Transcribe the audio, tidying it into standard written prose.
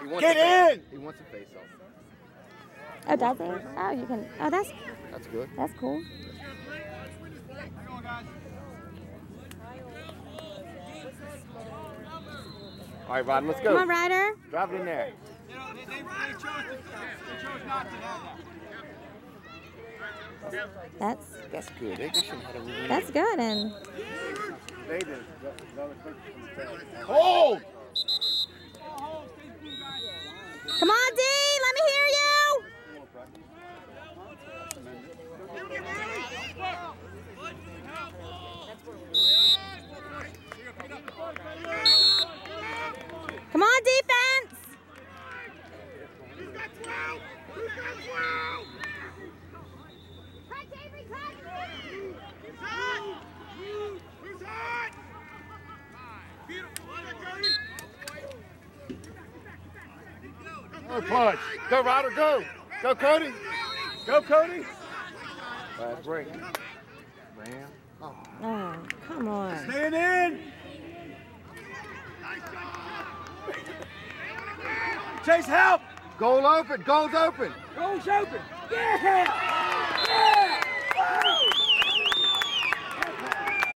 Get in! He wants a face-off. Oh, does he? Oh, you can. Oh, that's good. That's cool. All right, Ryder, let's go. Come on, Ryder. Drive it in there. They chose not to have that. That's good. They just shouldn't have had a rule. That's good. And They did. Hold! come on, D. Let me hear you. Come on, defense. Who's got 12? Who's got 12? Who's hot? Good punch. Go, Ryder, go. Go, Cody. Go, Cody. Last break. Bam. Oh, come on. Staying in. Chase, help. Goal open. Goal's open. Goal's open. Yeah.